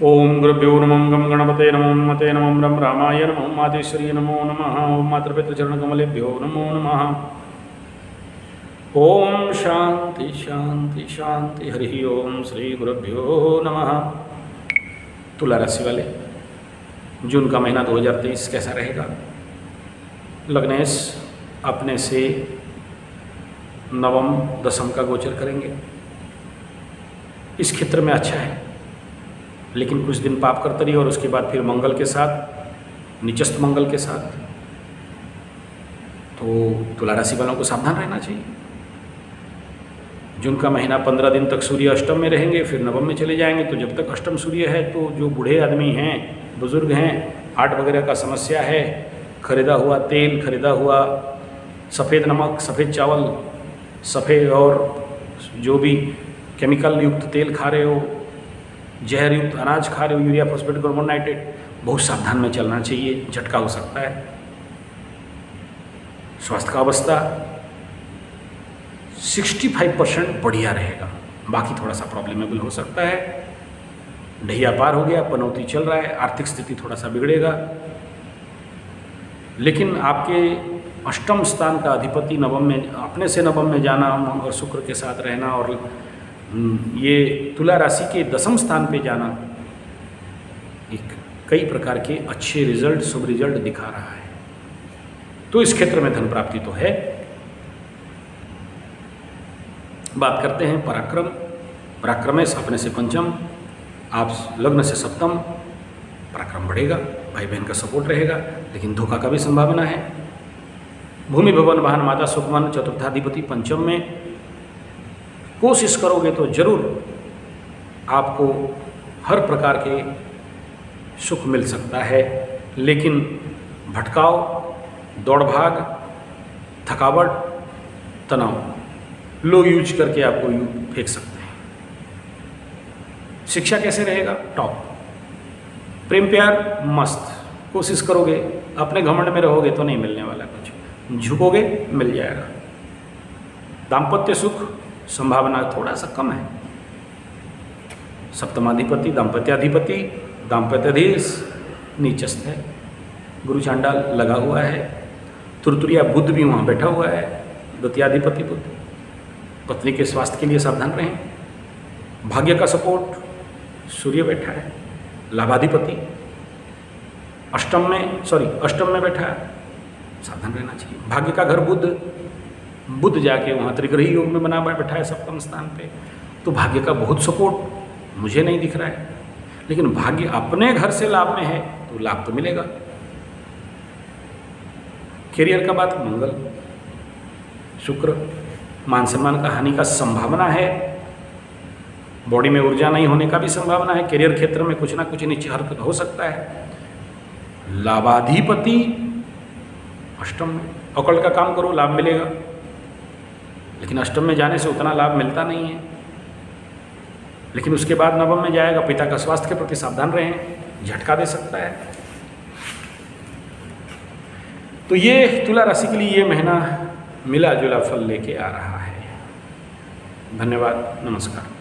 ओम गुरुभ्यो नमः गं गणपते नमो मते नमो रं रामाय नमो मातेश्वरी नमो नमः। ओम मातृपितृचरणकमलेभ्यो नमो नमः। ओम शांति शांति शांति हरि ओम श्री गुरुभ्यो नमः। तुला राशि वाले जून का महीना 2023 कैसा रहेगा? लग्नेश अपने से नवम दशम का गोचर करेंगे। इस क्षेत्र में अच्छा है, लेकिन कुछ दिन पाप कर्तरी और उसके बाद फिर मंगल के साथ, निचस्त मंगल के साथ, तो तुला राशि वालों को सावधान रहना चाहिए। जून का महीना 15 दिन तक सूर्य अष्टम में रहेंगे, फिर नवम में चले जाएंगे। तो जब तक अष्टम सूर्य है तो जो बूढ़े आदमी हैं, बुजुर्ग हैं, हार्ट वगैरह का समस्या है, खरीदा हुआ तेल, खरीदा हुआ सफ़ेद नमक, सफ़ेद चावल, सफ़ेद और जो भी केमिकल युक्त तेल खा रहे हो, जहर युक्त अनाज खा रहे हो, यूरिया फॉस्फेट कार्बन नाइट्रेट, बहुत सावधान में चलना चाहिए, झटका हो सकता है। स्वास्थ्य का अवस्था 65% बढ़िया रहेगा, बाकी थोड़ा सा प्रॉब्लमेबल हो सकता है। ढैया पार हो गया, पनौती चल रहा है, आर्थिक स्थिति थोड़ा सा बिगड़ेगा, लेकिन आपके अष्टम स्थान का अधिपति नवम में, अपने से नवम में जाना और शुक्र के साथ रहना और ये तुला राशि के दशम स्थान पे जाना एक कई प्रकार के अच्छे रिजल्ट, शुभ रिजल्ट दिखा रहा है। तो इस क्षेत्र में धन प्राप्ति तो है। बात करते हैं पराक्रम। पराक्रमेश अपने से पंचम, आप लग्न से सप्तम, पराक्रम बढ़ेगा, भाई बहन का सपोर्ट रहेगा, लेकिन धोखा का भी संभावना है। भूमि भवन वाहन माता सुखमन चतुर्थाधिपति पंचम में, कोशिश करोगे तो जरूर आपको हर प्रकार के सुख मिल सकता है, लेकिन भटकाव, दौड़ भाग, थकावट, तनाव, लो यूज करके आपको फेंक सकते हैं। शिक्षा कैसे रहेगा? टॉप। प्रेम प्यार मस्त। कोशिश करोगे, अपने घमंड में रहोगे तो नहीं मिलने वाला कुछ, झुकोगे मिल जाएगा। दाम्पत्य सुख संभावना थोड़ा सा कम है। सप्तमाधिपति दाम्पत्याधिपति, दाम्पत्याधीश नीचस्थ है, गुरु चांडाल लगा हुआ है, तुरतुरिया बुध भी वहाँ बैठा हुआ है, द्वितीयाधिपति बुध। पत्नी के स्वास्थ्य के लिए सावधान रहें। भाग्य का सपोर्ट सूर्य बैठा है, लाभाधिपति अष्टम में बैठा है, सावधान रहना चाहिए। भाग्य का घर बुध जाके वहाँ त्रिग्रही योग में बना बैठा है सप्तम स्थान पे, तो भाग्य का बहुत सपोर्ट मुझे नहीं दिख रहा है, लेकिन भाग्य अपने घर से लाभ में है तो लाभ तो मिलेगा। कैरियर का बात, मंगल शुक्र, मान सम्मान का हानि का संभावना है, बॉडी में ऊर्जा नहीं होने का भी संभावना है। कैरियर क्षेत्र में कुछ ना कुछ नीचे हरकत हो सकता है। लाभाधिपति अष्टम में, अकल्ट का काम करो लाभ मिलेगा, लेकिन अष्टम में जाने से उतना लाभ मिलता नहीं है। लेकिन उसके बाद नवम में जाएगा, पिता का स्वास्थ्य के प्रति सावधान रहें, झटका दे सकता है। तो ये तुला राशि के लिए ये महीना मिला जुला फल लेके आ रहा है। धन्यवाद, नमस्कार।